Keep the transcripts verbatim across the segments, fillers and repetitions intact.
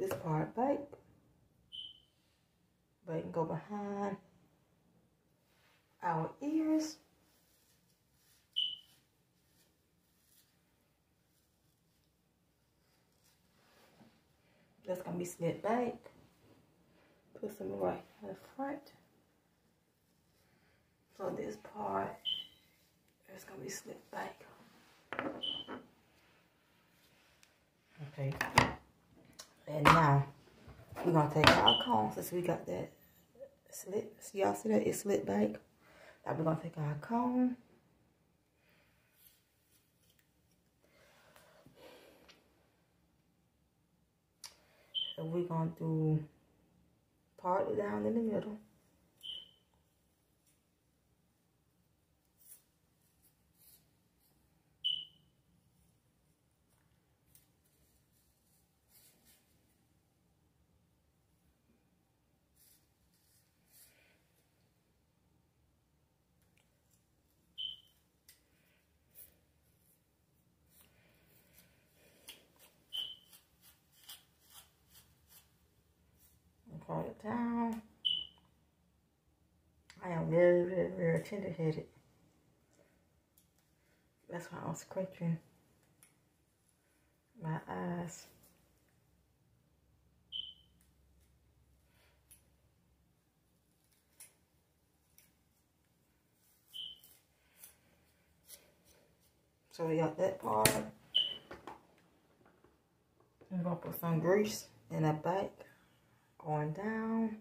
this part back. But it can go behind our ears. That's gonna be slit back. Put some right in the front. So this part is gonna be slit back. Okay. And now we're gonna take our comb since we got that slit. See, y'all see that? It's slit back. Now we're gonna take our comb. And we're gonna do part it down in the middle. Part it down. I am very, very, very tender-headed. That's why I'm scratching my eyes. So we got that part. I'm gonna put some grease in the back. Going down.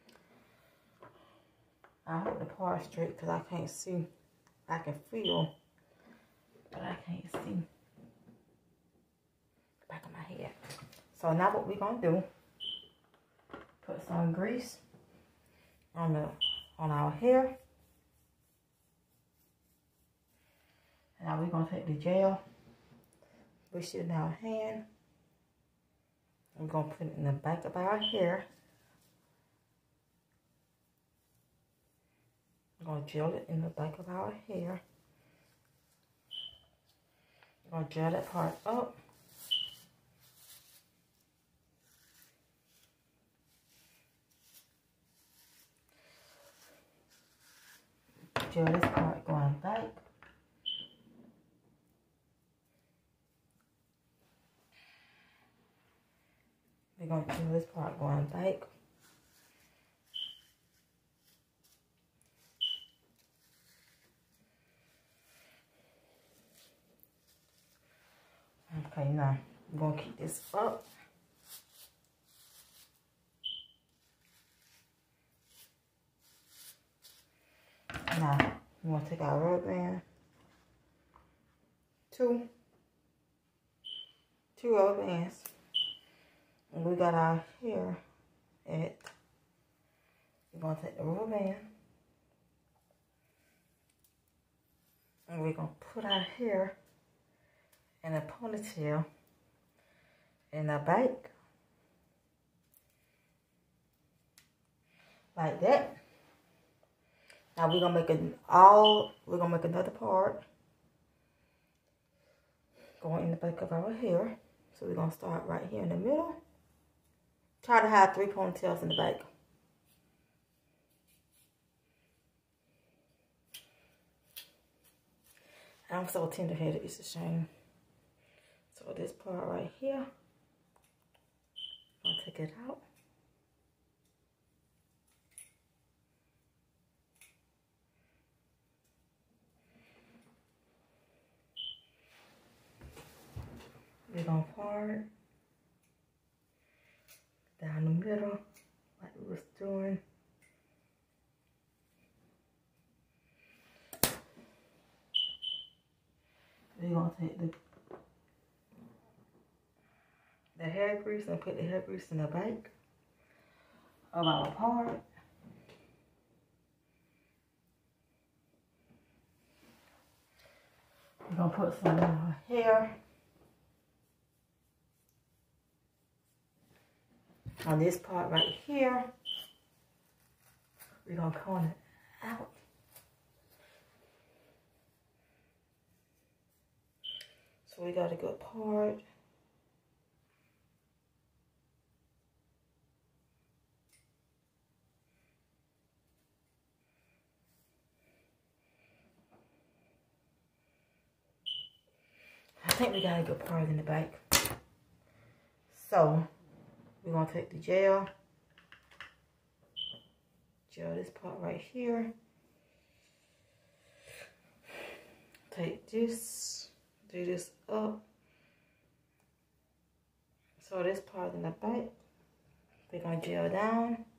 I hold the part straight because I can't see. I can feel, but I can't see the back of my head. So now what we're gonna do? Put some grease on the on our hair. And now we're gonna take the gel, push it in our hand. We're going to put it in the back of our hair. We're going to gel it in the back of our hair. We're going to gel that part up. Gel this part going back. We're going to do this part going back. Okay, now we're going to keep this up. Now, we're going to take our rubber band. Two. Two rubber bands. And we got our hair at, we're going to take the rubber band and we're going to put our hair in a ponytail in the back, like that. Now we're going to make an all, we're going to make another part going in the back of our hair. So we're going to start right here in the middle. Try to have three ponytails in the back. I'm so tender-headed, it's a shame. So this part right here, I'll take it out. We're going to part down the middle, like we was doing. We're going to take the, the hair grease and put the hair grease in the back of our part. We're going to put some in our hair. On this part right here, we're going to comb it out. So we got a good part. think we got a good part in the back. So we're gonna take the gel, gel this part right here. Take this, do this up. So this part in the back, we're gonna gel down.